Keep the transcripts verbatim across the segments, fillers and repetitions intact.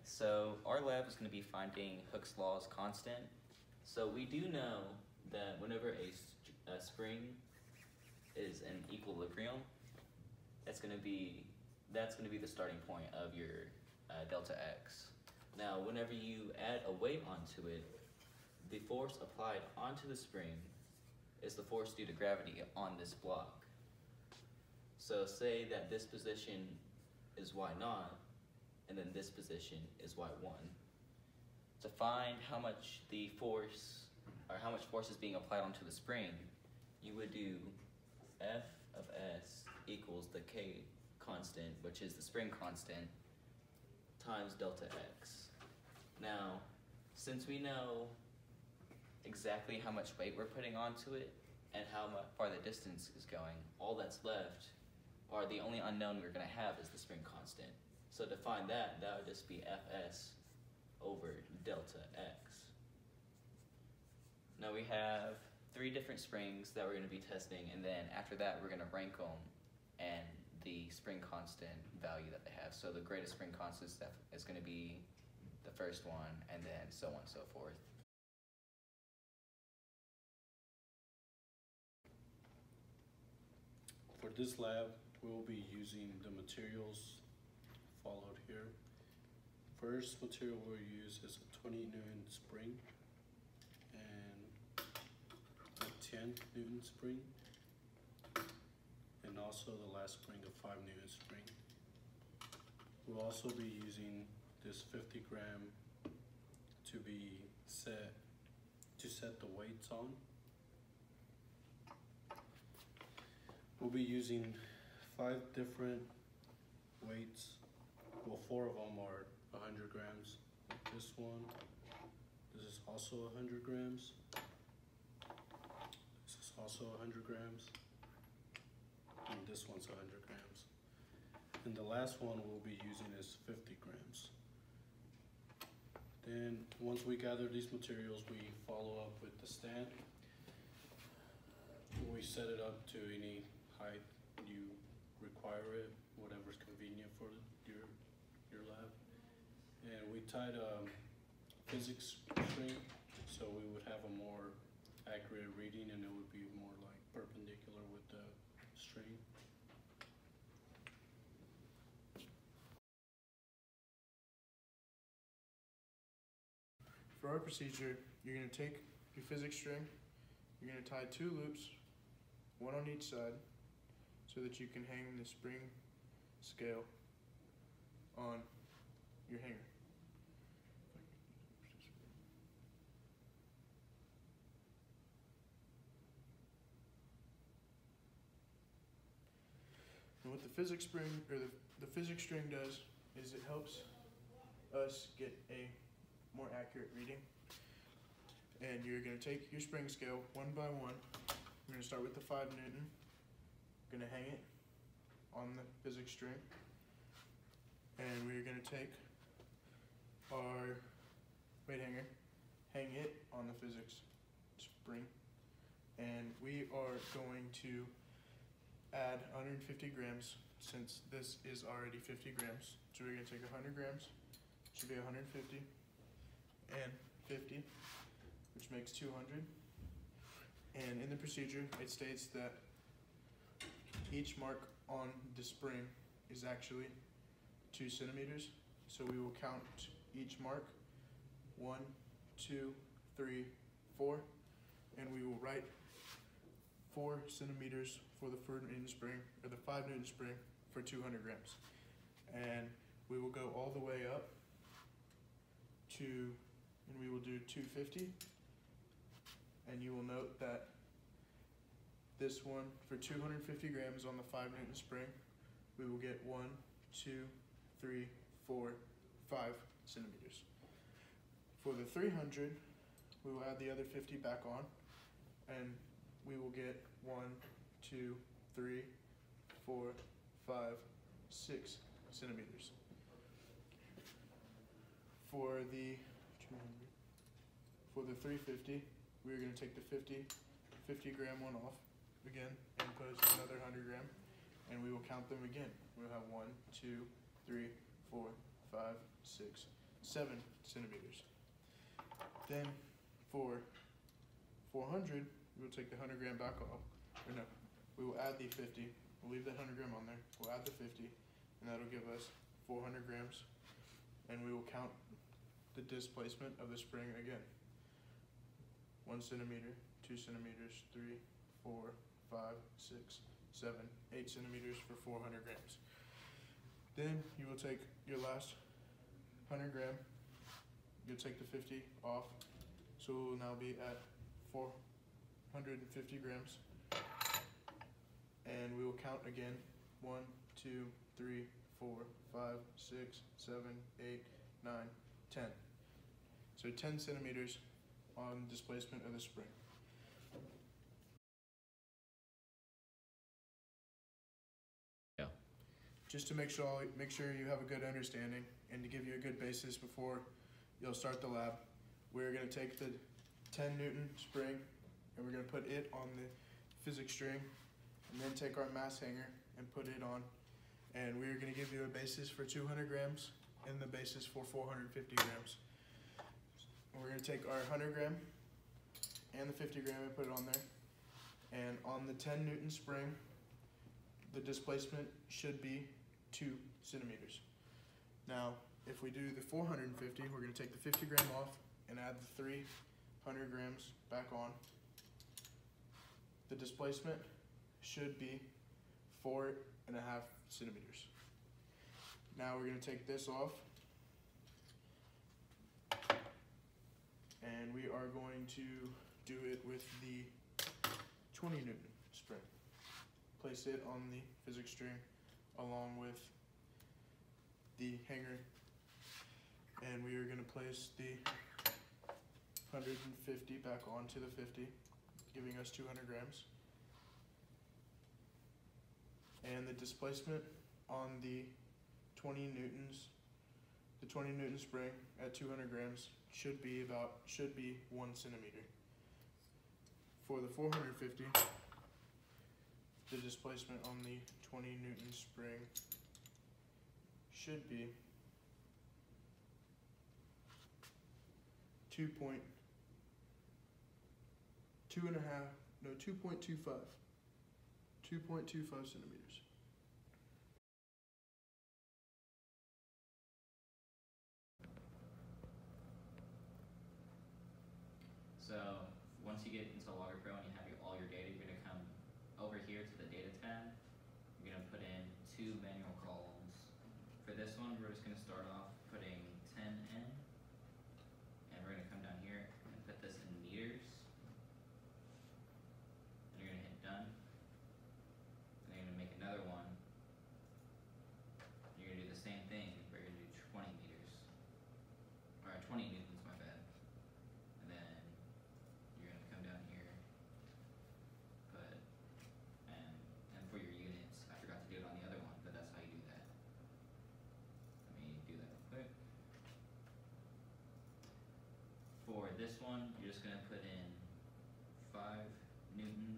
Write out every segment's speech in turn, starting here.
So our lab is going to be finding Hooke's law's constant. So we do know that whenever a, a spring is in equilibrium, that's going to be that's going to be the starting point of your uh, delta x. Now, whenever you add a weight onto it, the force applied onto the spring is the force due to gravity on this block. So say that this position is y naught, and then this position is y one. To find how much the force, or how much force is being applied onto the spring, you would do F of S equals the K constant, which is the spring constant, times delta x. Now, since we know exactly how much weight we're putting onto it and how far the distance is going, all that's left, or the only unknown we're going to have, is the spring constant. So to find that, that would just be Fs over delta x. Now we have three different springs that we're going to be testing, and then after that we're going to rank them and the spring constant value that they have. So the greatest spring constant is going to be the first one, and then so on and so forth. For this lab, we will be using the materials followed here. First material we'll use is a twenty newton spring and a ten newton spring, and also the last spring, a five newton spring. We'll also be using this fifty gram to be set to set the weights on. We'll be using five different weights. Well, four of them are one hundred grams. This one, this is also one hundred grams. This is also one hundred grams. And this one's one hundred grams. And the last one we'll be using is fifty grams. Then, once we gather these materials, we follow up with the stand. We set it up to any height you require it, whatever's convenient for your your lab. And we tied a physics string, so we would have a more accurate reading, and it would be more like perpendicular with the string. For our procedure, you're going to take your physics string, you're going to tie two loops, one on each side, so that you can hang the spring scale on your hanger. And what the physics spring or the, the physics string does is it helps us get a more accurate reading. And you're going to take your spring scale one by one. We're going to start with the five newton. We're going to hang it on the physics string, and we're going to take our weight hanger, hang it on the physics spring, and we are going to add one hundred fifty grams, since this is already fifty grams. So we're going to take one hundred grams, should be one hundred fifty, and fifty, which makes two hundred. And in the procedure, it states that each mark on the spring is actually two centimeters. So we will count each mark, one, two, three, four, and we will write four centimeters for the four newton spring, or the five newton spring for two hundred grams. And we will go all the way up to, and we will do two fifty. And you will note that this one, for two hundred fifty grams on the five newton spring, we will get one, two, three, four, five centimeters. For the three hundred, we will add the other fifty back on, and we will get one, two, three, four, five, six centimeters. For the two hundred, for the three fifty, we're going to take the fifty, fifty gram one off again and put another one hundred gram, and we will count them again. We'll have one, two, three, four, five, six, seven centimeters. Then for four hundred, we'll take the one hundred gram back off, or no, we will add the fifty, we'll leave the one hundred gram on there, we'll add the fifty, and that'll give us four hundred grams, and we will count the displacement of the spring again. One centimeter, two centimeters, three, four, five, six, seven, eight centimeters for four hundred grams. Then you will take your last one hundred gram, you'll take the fifty off, so we will now be at four hundred fifty grams. And we will count again, one, two, three, four, five, six, seven, eight, nine, ten. So ten centimeters on displacement of the spring. Yeah. Just to make sure make sure you have a good understanding and to give you a good basis before you'll start the lab, we're going to take the ten Newton spring and we're going to put it on the physics string, and then take our mass hanger and put it on, and we're going to give you a basis for two hundred grams and the basis for four hundred fifty grams. We're going to take our one hundred gram and the fifty gram and put it on there, and on the ten Newton spring the displacement should be two centimeters. Now if we do the four hundred fifty, we're going to take the fifty gram off and add the three hundred grams back on. The displacement should be four and a half centimeters. Now we're going to take this off, and we are going to do it with the twenty Newton spring. Place it on the physics string along with the hanger, and we are going to place the one hundred fifty back onto the fifty, giving us two hundred grams. And the displacement on the twenty newtons, the twenty Newton spring at two hundred grams should be about, should be one centimeter. For the four hundred fifty, the displacement on the twenty Newton spring should be two point, two and a half, no, two point two five, two point two five centimeters. So once you get into Logger Pro and you have your, all your data, you're going to come over here to the data tab. You're going to put in two manual columns. For this one, we're just going to start off putting ten in, and we're going to come down here and put this in meters. And you're going to hit done. And you're going to make another one. You're going to do the same thing, but you're going to do twenty meters, or twenty newtons, my bad. And then you're going to come down here, put, and, and for your units, I forgot to do it on the other one, but that's how you do that. Let me do that real quick. For this one, you're just going to put in five newtons.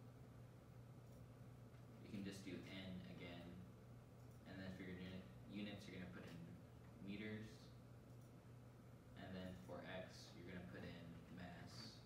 You can just do N again. And then for your unit, units, you're going to put in meters. And then for X, you're going to put in mass.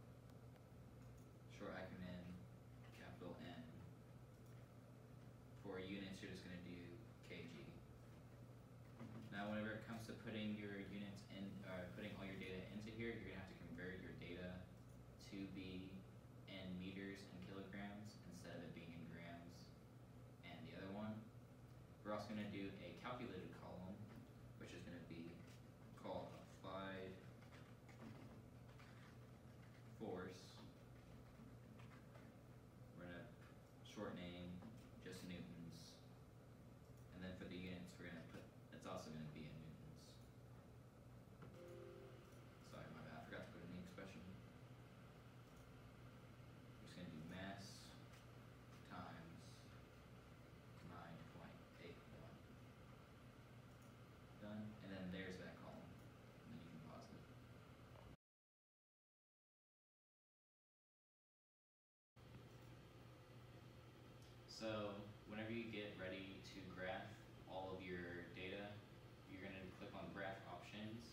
Short acronym, capital N. For units, you're just going to do K G. Now, whenever it comes to putting your units in, or putting all your data into here, you're going to have to convert your data to be in meters and kilograms instead of it being in grams and the other one. We're also going to do a calculated column, which is going to be called applied force. We're going to short name just newtons, and then for the units, we're going to put, it's also going to be in newtons. Sorry, my bad, I forgot to put in the expression. We're just going to do mass times nine point eight one. Done, and then there's that column, and then you can pause it. So whenever you get ready to graph all of your data, you're going to click on graph options,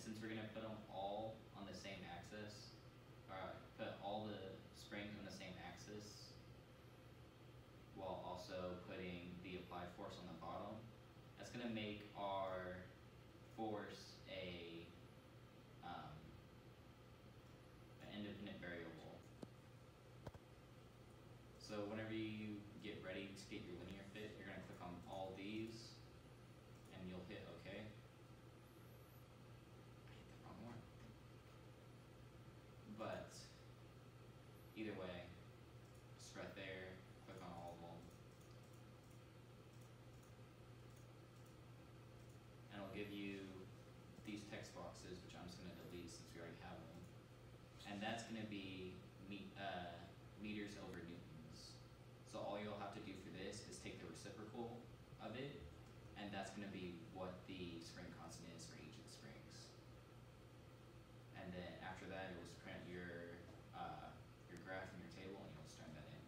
since we're gonna put them all on the same axis, or put all the springs on the same axis, while also putting the applied force on the bottom, that's gonna make our force a um, an independent variable. So whenever you get ready to get your linear fit, you're gonna click on all these, and you'll hit OK. I hit the wrong one. But either way, just right there, click on all of them. And it'll give you these text boxes, which I'm just gonna delete since we already have them. And that's gonna be me, uh, meters over newtons. So all you'll have to do for this is take the reciprocal of it, and that's gonna be what the spring constant is for each of the springs. And then after that, you'll just print your uh, your graph and your table, and you'll just turn that in.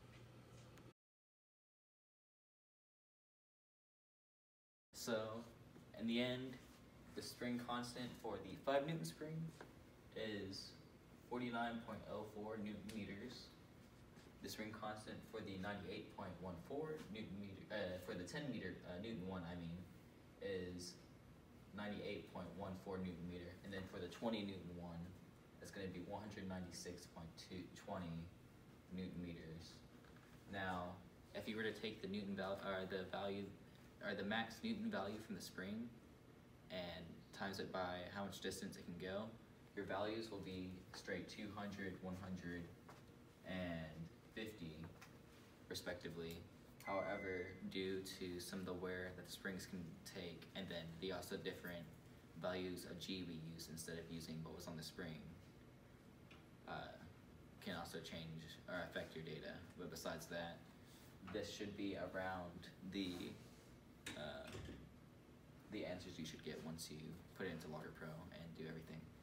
So, in the end, the spring constant for the five newton spring is forty-nine point zero four newton meters. The spring constant for the ninety-eight point one four newton meter, uh, for the ten meter, uh, newton one, I mean, is ninety-eight point one four newton meter. And then for the twenty newton one, it's going to be one hundred ninety-six point two two zero newton meters. Now, if you were to take the newton value, or the value, or the max newton value from the spring, and times it by how much distance it can go, your values will be straight two hundred, one hundred, and fifty, respectively. However, due to some of the wear that the springs can take, and then the also different values of G we use instead of using what was on the spring, uh, can also change or affect your data. But besides that, this should be around the uh, the answers you should get once you put it into Logger Pro and do everything.